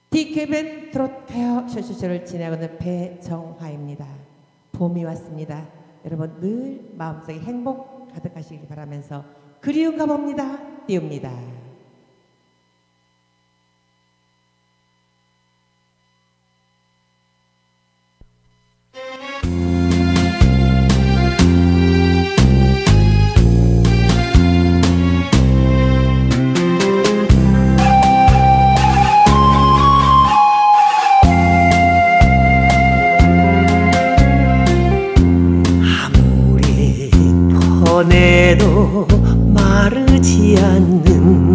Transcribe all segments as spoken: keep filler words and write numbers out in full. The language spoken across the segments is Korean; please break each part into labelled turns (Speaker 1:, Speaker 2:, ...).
Speaker 1: 디케이비엔 트롯 가요 쇼쇼쇼를 진행하고 있는 배정화입니다. 봄이 왔습니다. 여러분 늘 마음속에 행복 가득하시길 바라면서 그리운가 봅니다. 띄웁니다.
Speaker 2: 내도 마르지 않는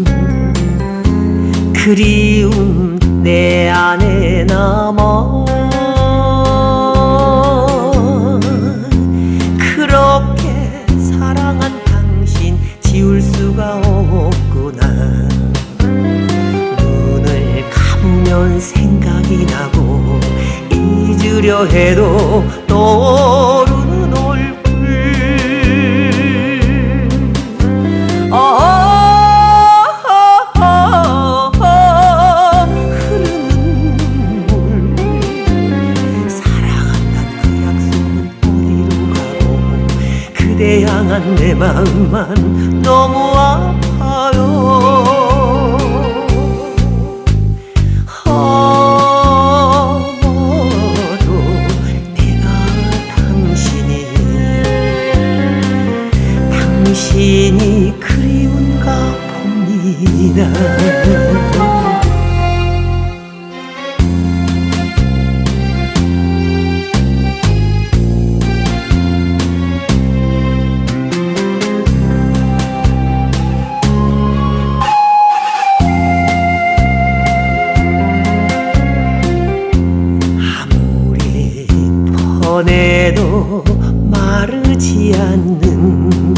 Speaker 2: 그리움 내 안에 남아 그렇게 사랑한 당신 지울 수가 없구나. 눈을 감으면 생각이 나고 잊으려 해도 떠오르는 얼굴 그대 향한 내 마음만 너무 아파요. 아마도 내가 당신이 당신이 그리운가 봅니다. 내도 마르지 않는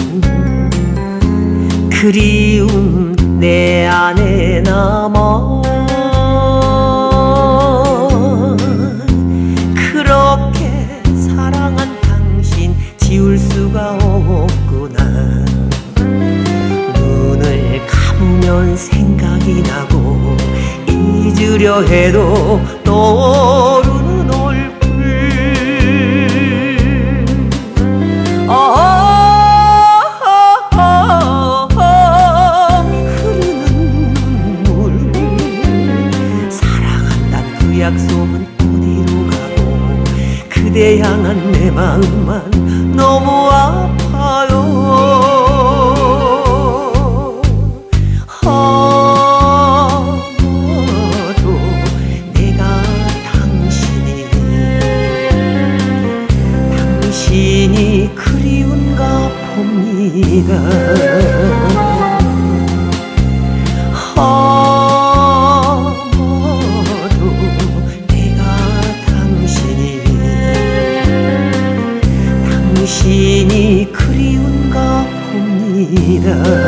Speaker 2: 그리움 내 안에 남아 그렇게 사랑한 당신 지울 수가 없구나. 눈을 감으면 생각이 나고 잊으려 해도 떠오르는 얼굴 약속은 어디로 가고 그대 향한 내 마음만 너무 아파요. 아마도 내가 당신이 당신이 그리운가 봅니다. 당신이 그리운가 봅니다.